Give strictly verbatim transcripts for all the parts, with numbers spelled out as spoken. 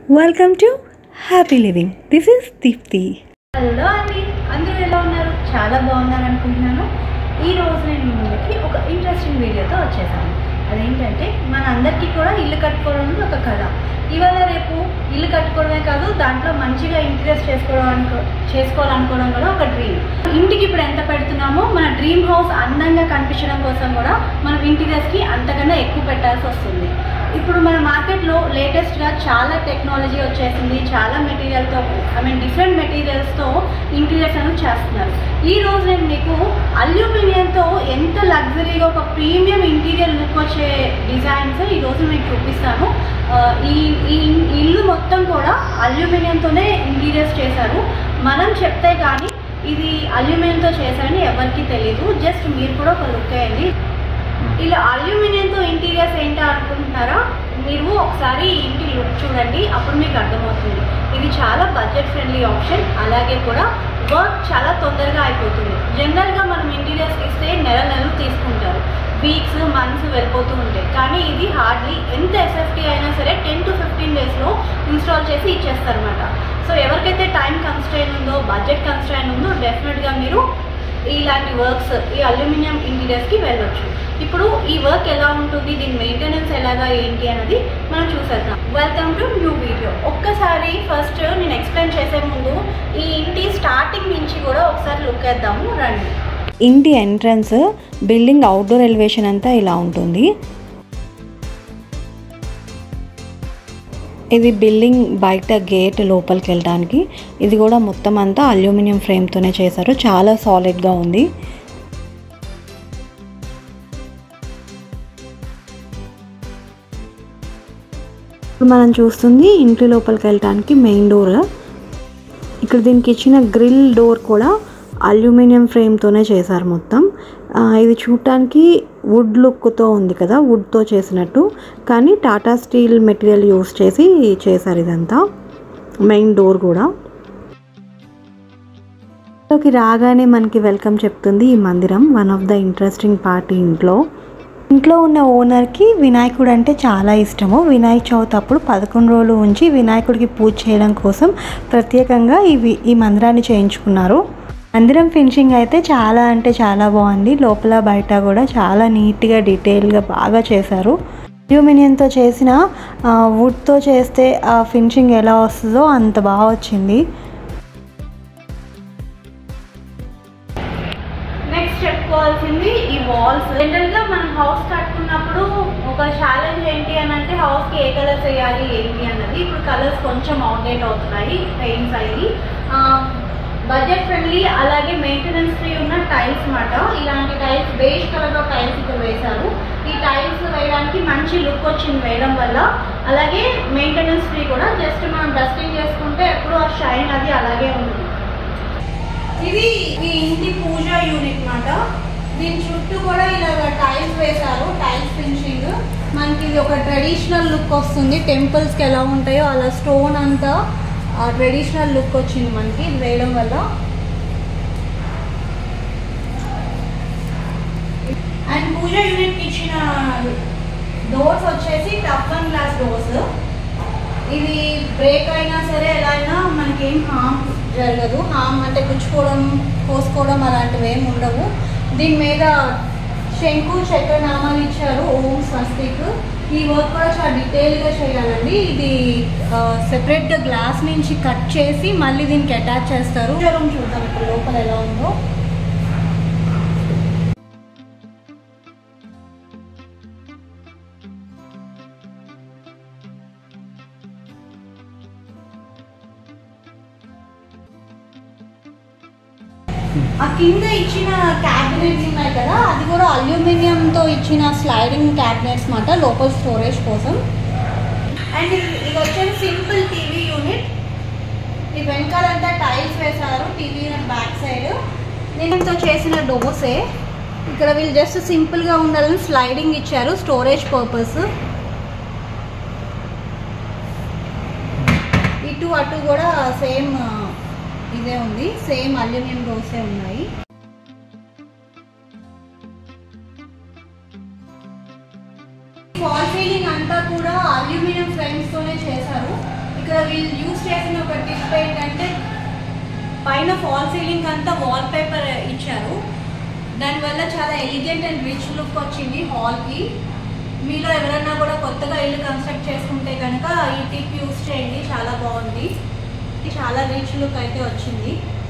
Welcome to happy living. This is Deepti. Hello అండి, అందరూ ఎలా ఉన్నారు? చాలా బాగున్నారు అనుకుంటున్నాను. ఈరోజు నేను ముందుకి ఒక ఇంట్రెస్టింగ్ వీడియోతో వచ్చేసాను. అదేంటంటే మన అందరికీ కూడా ఇల్లు కట్టుకోవడం ఒక కళ. ఇవాళ రేపు ఇల్లు కట్టుకోవడమే కాదు, దాంట్లో మంచిగా ఇంట్రెస్ట్ చేసుకోవడానికి చేసుకోవాలనుకోవడం కూడా ఒక డ్రీమ్. ఇంటికి ఇప్పుడు ఎంత పెడుతున్నామో మన డ్రీమ్ హౌస్ అందంగా కనిపించడం కోసం కూడా మనం ఇంటీరియర్స్కి అంతకన్నా ఎక్కువ పెట్టాల్సి వస్తుంది. ఇప్పుడు మన మార్కెట్లో లేటెస్ట్గా చాలా టెక్నాలజీ వచ్చేసింది. చాలా మెటీరియల్తో ఐ మీన్ డిఫరెంట్ మెటీరియల్స్తో ఇంటీరియర్స్ అనేది చేస్తున్నారు. ఈ రోజు నేను మీకు అల్యూమినియంతో ఎంత లగ్జరీగా ఒక ప్రీమియం ఇంటీరియర్ లుక్ వచ్చే డిజైన్స్ ఈరోజు మీకు చూపిస్తాను. ఈ ఈ ఇల్లు మొత్తం కూడా అల్యూమినియంతోనే ఇంటీరియర్స్ చేశారు. మనం చెప్తే కానీ ఇది అల్యూమినియంతో చేశారని ఎవరికి తెలియదు. జస్ట్ మీరు కూడా ఒక లుక్ వేయండి. ఇలా అల్యూమినియంతో ఇంటీరియర్స్ ఏంటో అనుకుంటున్నారా? మీరు ఒకసారి ఇంటి లుక్ చూడండి, అప్పుడు మీకు అర్థమవుతుంది. ఇది చాలా బడ్జెట్ ఫ్రెండ్లీ ఆప్షన్. అలాగే కూడా వర్క్ చాలా తొందరగా అయిపోతుంది. జనరల్గా మనం ఇంటీరియర్స్ ఇస్తే నెల నెలలు తీసుకుంటారు, వీక్స్ మంత్స్ వెళ్ళిపోతూ ఉంటాయి. కానీ ఇది హార్డ్లీ ఎంత ఎస్ఎఫ్టీ అయినా సరే టెన్ టు ఫిఫ్టీన్ డేస్లో ఇన్స్టాల్ చేసి ఇచ్చేస్తారు అనమాట. సో ఎవరికైతే టైం కన్స్ట్రైన్ ఉందో, బడ్జెట్ కన్స్ట్రైన్ ఉందో, డెఫినెట్గా మీరు ఇలాంటి వర్క్స్ ఈ అల్యూమినియం ఇంటీరియర్స్కి వెళ్ళొచ్చు. ఇప్పుడు ఈ వర్క్ ఎలా ఉంటుంది, దీని మెయింటెనెన్స్ ఎలాగా ఏంటి అనేది మనం చూసేద్దాం. Welcome to new video. ఒక్కసారి ఫస్ట్ నేను ఎక్స్ప్లెయిన్ చేసే ముందు ఈ ఇంటి స్టార్టింగ్ నుంచి కూడా ఒకసారి లుక్ వేద్దాము రండి. ఇంటి ఎంట్రన్స్ బిల్డింగ్ అవుట్డోర్ ఎలివేషన్ అంతా ఇలా ఉంటుంది. ఇది బిల్డింగ్ బయట గేట్ లోపలికి వెళ్ళడానికి. ఇది కూడా మొత్తం అంతా అల్యూమినియం ఫ్రేమ్తోనే చేశారు. చాలా సాలిడ్గా ఉంది. ఇప్పుడు మనం చూస్తుంది ఇంటి లోపలికి వెళ్ళడానికి మెయిన్ డోర్. ఇక్కడ దీనికి ఇచ్చిన గ్రిల్ డోర్ కూడా అల్యూమినియం ఫ్రేమ్తోనే చేశారు మొత్తం. ఇది చూడటానికి వుడ్ లుక్తో ఉంది కదా, వుడ్తో చేసినట్టు, కానీ టాటా స్టీల్ మెటీరియల్ యూస్ చేసి చేశారు ఇదంతా. మెయిన్ డోర్ కూడా ఇంట్లోకి రాగానే మనకి వెల్కమ్ చెప్తుంది ఈ మందిరం. One of the interesting part ఇంట్లో ఇంట్లో ఉన్న ఓనర్కి వినాయకుడు అంటే చాలా ఇష్టము. వినాయక చవితి అప్పుడు పదకొండు రోజులు ఉంచి వినాయకుడికి పూజ చేయడం కోసం ప్రత్యేకంగా ఇవి ఈ మందిరాన్ని చేయించుకున్నారు. మందిరం ఫినిషింగ్ అయితే చాలా అంటే చాలా బాగుంది. లోపల బయట కూడా చాలా నీట్గా డీటెయిల్గా బాగా చేశారు. అల్యూమినియంతో చేసిన వుడ్తో చేస్తే ఆ ఫినిషింగ్ ఎలా వస్తుందో అంత బాగా వచ్చింది. నెక్స్ట్ చెప్పుకోవాల్సింది ఈ వాల్స్. జనరల్గా మనం హౌస్ కట్టుకున్నప్పుడు ఒక ఛాలెంజ్ ఏంటి అని అంటే హౌస్కి ఏ కలర్స్ వేయాలి ఏంటి అన్నది. ఇప్పుడు కలర్స్ కొంచెం అవుట్డేట్ అవుతున్నాయి, పెయింట్స్ అయ్యి. బడ్జెట్ ఫ్రెండ్లీ అలాగే మెయింటెనెన్స్ ఫ్రీ ఉన్న టైల్స్ మాట. ఇలాంటి టైల్స్ బేజ్ కలర్లో టైల్స్ ఇక్కడ వేశారు. ఈ టైల్స్ వేయడానికి మంచి లుక్ వచ్చింది వేయడం వల్ల. అలాగే మెయింటెనెన్స్ ఫ్రీ కూడా. జస్ట్ మనం డస్టింగ్ చేసుకుంటే ఎప్పుడు ఆ షైన్ అది అలాగే ఉంటుంది. ఇది ఈ ఇంటి పూజ యూనిట్ మాట. దీని చుట్టూ కూడా ఇలాగ టైల్స్ వేశారు. టైల్స్ ఫినిషింగ్ మనకి ఇది ఒక ట్రెడిషనల్ లుక్ వస్తుంది. టెంపుల్స్కి ఎలా ఉంటాయో అలా స్టోన్ అంతా ట్రెడిషనల్ లుక్ వచ్చింది మనకి ఇది వేయడం వల్ల. అండ్ పూజ యూనిట్కి ఇచ్చిన డోర్స్ వచ్చేసి టఫ్ అండ్ గ్లాస్ డోర్స్. ఇది బ్రేక్ అయినా సరే ఎలా అయినా మనకేం హామ్ జరగదు. హామ్ అంటే గుచ్చుకోవడం, కోసుకోవడం అలాంటివి ఏమి ఉండవు. దీని మీద శంకు చక్ర నామాలు ఇచ్చారు, ఓం స్వస్తిక్. ఈ వర్క్ కూడా చాలా డీటెయిల్గా చేయాలండి. ఇది సెపరేట్గా గ్లాస్ నుంచి కట్ చేసి మళ్ళీ దీనికి అటాచ్ చేస్తారు. రూమ్ చూద్దాం ఇప్పుడు లోపల ఎలా ఉందో. ఆ కింద ఇచ్చిన క్యాబినెట్స్ ఉన్నాయి కదా, అది కూడా అల్యూమినియంతో ఇచ్చిన స్లైడింగ్ క్యాబినెట్స్ మాట, లోపల స్టోరేజ్ కోసం. అండ్ ఇది వచ్చేసి సింపుల్ టీవీ యూనిట్. ఈ వెనకాలంతా టైల్స్ వేశారు. టీవీ యూనిట్ బ్యాక్ సైడ్ దీనితో చేసిన డోర్సే. ఇక్కడ వీళ్ళు జస్ట్ సింపుల్గా ఉండాలని స్లైడింగ్ ఇచ్చారు, స్టోరేజ్ పర్పస్. ఇటు అటు కూడా సేమ్ ఇదే ఉంది, సేమ్ అల్యూమినియం డోర్సే ఉన్నాయి. ఫాల్ సీలింగ్ అంతా కూడా అల్యూమినియం ఫ్రేమ్స్ తోనే చేశారు. ఇక్కడ వీళ్ళు యూజ్ చేసిన ఒక టిప్ ఏంటంటే పైన ఫాల్ సీలింగ్ అంతా వాల్ పేపర్ ఇచ్చారు. దానివల్ల చాలా ఎలిగెంట్ అండ్ రిచ్ లుక్ వచ్చింది హాల్కి. మీలో ఎవరైనా కూడా కొత్తగా ఇల్లు కన్స్ట్రక్ట్ చేసుకుంటే కనుక ఈ టిప్ యూజ్ చేయండి, చాలా బాగుంది. చాలా రిచ్ లుక్ అయితే వచ్చింది.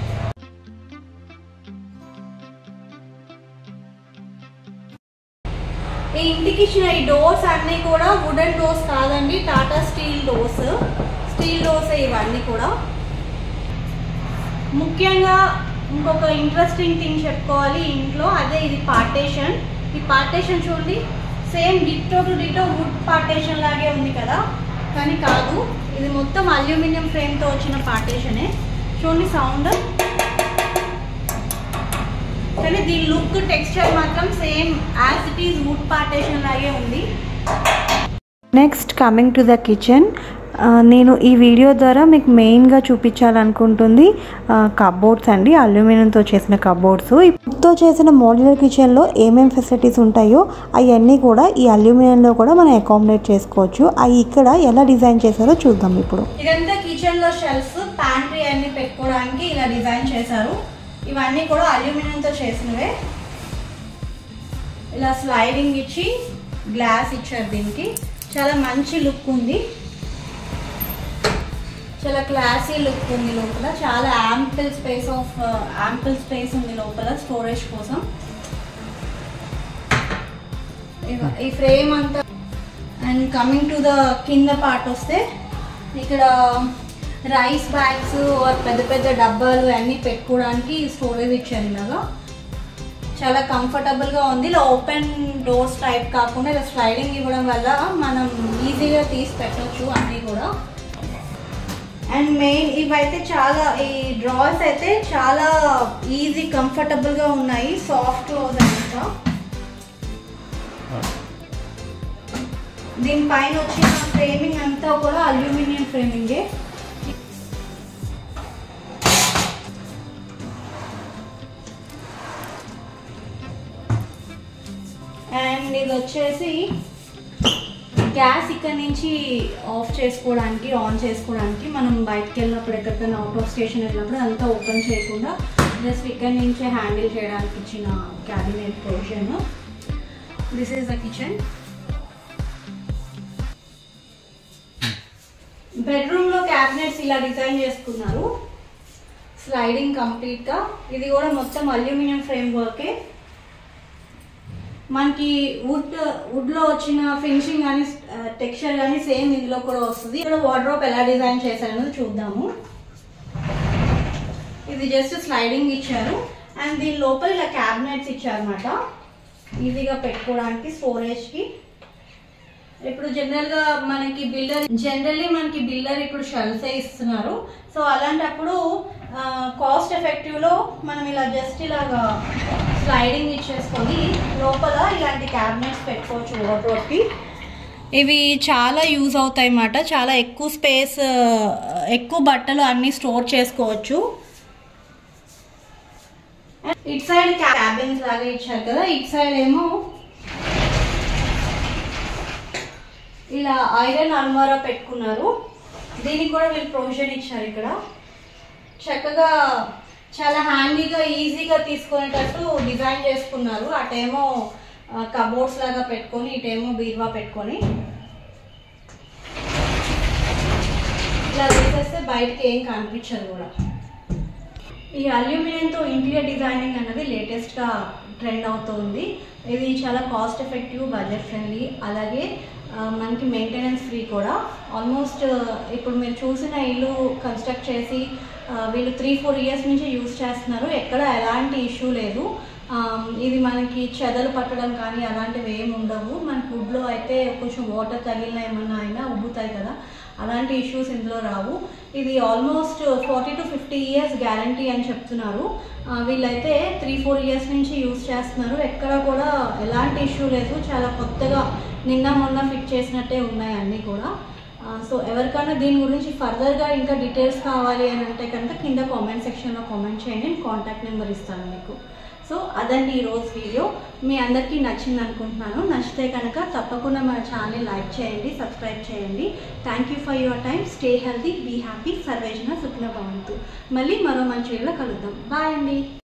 ఈ ఇంటికి ఇచ్చిన ఈ డోర్స్ అన్నీ కూడా వుడెన్ డోర్స్ కాదండి, Tata steel doors. Steel doors ఇవన్నీ కూడా. ముఖ్యంగా ఇంకొక ఇంట్రెస్టింగ్ థింగ్ చెప్పుకోవాలి ఇంట్లో, అదే ఇది పార్టేషన్. ఈ పార్టేషన్ చూడండి, same ditto to ditto wood partition లాగే ఉంది కదా, కానీ కాదు, ఇది మొత్తం అల్యూమినియం ఫ్రేమ్తో వచ్చిన పార్టేషనే. చూడండి సౌండ్, కానీ దీని లుక్ టెక్స్చర్ మాత్రం same as it is wood partition లాగే ఉంది. Next coming to the kitchen. నేను ఈ వీడియో ద్వారా మీకు మెయిన్గా చూపించాలనుకుంటుంది కబోర్డ్స్ అండి, అల్యూమినియంతో చేసిన కబోర్డ్స్. వుడ్తో చేసిన మోడ్యులర్ కిచెన్లో ఏమేమి ఫెసిలిటీస్ ఉంటాయో అవన్నీ కూడా ఈ అల్యూమినియంలో కూడా మనం అకామిడేట్ చేసుకోవచ్చు. అవి ఇక్కడ ఎలా డిజైన్ చేశారో చూద్దాం ఇప్పుడు. ఇదంతా కిచెన్లో షెల్ఫ్, ప్యాంట్రీ అన్ని పెట్టుకోవడానికి ఇలా డిజైన్ చేశారు. ఇవన్నీ కూడా అల్యూమినియంతో చేసినవే. ఇలా స్లైడింగ్ ఇచ్చి గ్లాస్ ఇచ్చారు, దీనికి చాలా మంచి లుక్ ఉంది, చాలా క్లాసీ లుక్ ఉంది. లోపల చాలా ample space of ample space ఉంది లోపల స్టోరేజ్ కోసం. ఈ ఫ్రేమ్ అంతా. అండ్ కమింగ్ టు ద కింద పార్ట్ వస్తే, ఇక్కడ రైస్ బ్యాగ్స్ పెద్ద పెద్ద డబ్బాలు అన్నీ పెట్టుకోవడానికి స్టోరేజ్ ఇచ్చారు. ఇలాగా చాలా కంఫర్టబుల్గా ఉంది. ఇలా ఓపెన్ డోర్స్ టైప్ కాకుండా ఇలా స్లైడింగ్ ఇవ్వడం వల్ల మనం ఈజీగా తీసి పెట్టచ్చు అన్నీ కూడా. అండ్ మెయిన్ ఇవైతే చాలా, ఈ డ్రార్స్ అయితే చాలా ఈజీ కంఫర్టబుల్గా ఉన్నాయి, సాఫ్ట్ క్లోజ్ అంతా. దీనిపైన వచ్చిన ఫ్రేమింగ్ అంతా కూడా అల్యూమినియం ఫ్రేమింగే. అండ్ ఇది వచ్చేసి గ్యాస్ ఇక్కడ నుంచి ఆఫ్ చేసుకోవడానికి, ఆన్ చేసుకోవడానికి. మనం బయటకు వెళ్ళినప్పుడు, ఎక్కడికైనా అవుట్ ఆఫ్ స్టేషన్ వెళ్ళినప్పుడు అంతా ఓపెన్ చేయకుండా జస్ట్ ఇక్కడ నుంచే హ్యాండిల్ చేయడానికి ఇచ్చిన cabinet position. This is the kitchen. బెడ్రూమ్లో క్యాబినెట్స్ ఇలా డిజైన్ చేసుకున్నారు, స్లైడింగ్ కంప్లీట్గా. ఇది కూడా మొత్తం అల్యూమినియం ఫ్రేమ్ వర్కే. మనకి వుడ్ వుడ్లో వచ్చిన ఫినిషింగ్ కానీ టెక్స్చర్ కానీ సేమ్ ఇందులో కూడా వస్తుంది. ఇక్కడ వార్డ్రోబ్ ఎలా డిజైన్ చేశారనేది చూద్దాము. ఇది జస్ట్ స్లైడింగ్ ఇచ్చారు. అండ్ దీని లోపల ఇలా క్యాబినెట్స్ ఇచ్చారన్నమాట, ఈజీగా పెట్టుకోవడానికి స్టోరేజ్కి. ఇప్పుడు జనరల్గా మనకి బిల్డర్ జనరల్లీ మనకి బిల్డర్ ఇప్పుడు షెల్ఫే ఇస్తున్నారు. సో అలాంటప్పుడు కాస్ట్ ఎఫెక్టివ్లో మనం ఇలా జస్ట్ ఇలాగా స్లైడింగ్ ఇచ్చేసుకొని లోపల ఇలాంటి క్యాబినెట్స్ పెట్టుకోవచ్చు వార్డ్రోబ్కి. ఇవి చాలా యూజ్ అవుతాయి అన్నమాట, చాలా ఎక్కువ స్పేస్, ఎక్కువ బట్టలు అన్నీ స్టోర్ చేసుకోవచ్చు. ఇట్ సైడ్ క్యాబిన్స్ లాగా ఇచ్చారు కదా, ఇట్ సైడ్ ఏమో ఇలా ఐరన్ అల్మారా పెట్టుకున్నారు. దీనికి కూడా వీళ్ళు ప్రొవిజన్ ఇచ్చారు. ఇక్కడ చక్కగా చాలా హ్యాండీగా ఈజీగా తీసుకునేటట్టు డిజైన్ చేసుకున్నారు. అటేమో కబోర్డ్స్ లాగా పెట్టుకొని, ఇటేమో బీరువా పెట్టుకొని. ఇలా వేసేస్తే బయటకి ఏం కనిపించదు కూడా. ఈ అల్యూమినియంతో ఇంటీరియర్ డిజైనింగ్ అన్నది లేటెస్ట్గా ట్రెండ్ అవుతుంది. ఇది చాలా కాస్ట్ ఎఫెక్టివ్, బడ్జెట్ ఫ్రెండ్లీ, అలాగే మనకి మెయింటెనెన్స్ ఫ్రీ కూడా. ఆల్మోస్ట్ ఇప్పుడు మీరు చూసిన ఇల్లు కన్స్ట్రక్ట్ చేసి వీళ్ళు త్రీ ఫోర్ ఇయర్స్ నుంచి యూజ్ చేస్తున్నారు, ఎక్కడ ఎలాంటి ఇష్యూ లేదు. ఇది మనకి చెదలు పట్టడం కానీ అలాంటివి ఏమి ఉండవు. మన ఫుడ్లో అయితే కొంచెం వాటర్ తగిలిన ఏమన్నా అయినా ఉబ్బుతాయి కదా, అలాంటి ఇష్యూస్ ఇందులో రావు. ఇది almost forty to fifty years guarantee అని చెప్తున్నారు. వీళ్ళైతే త్రీ ఫోర్ ఇయర్స్ నుంచి యూజ్ చేస్తున్నారు, ఎక్కడ కూడా ఎలాంటి ఇష్యూ లేదు. చాలా కొత్తగా నిన్న మొన్న ఫిట్ చేసినట్టే ఉన్నాయి అన్నీ కూడా. సో ఎవరికైనా దీని గురించి ఫర్దర్గా ఇంకా డీటెయిల్స్ కావాలి అని అంటే కనుక కింద కామెంట్ సెక్షన్లో కామెంట్ చేయండి, నేను కాంటాక్ట్ నెంబర్ ఇస్తాను మీకు. సో అదండి ఈరోజు వీడియో. మీ అందరికీ నచ్చింది అనుకుంటున్నాను. నచ్చితే కనుక తప్పకుండా మన ఛానల్ని లైక్ చేయండి, సబ్స్క్రైబ్ చేయండి. Thank you for your time. Stay healthy, be happy. సర్వేజన సుఖినో భవంతు. మళ్ళీ మరో మంచి వీడియోలో కలుద్దాం. బాయ్ అండి.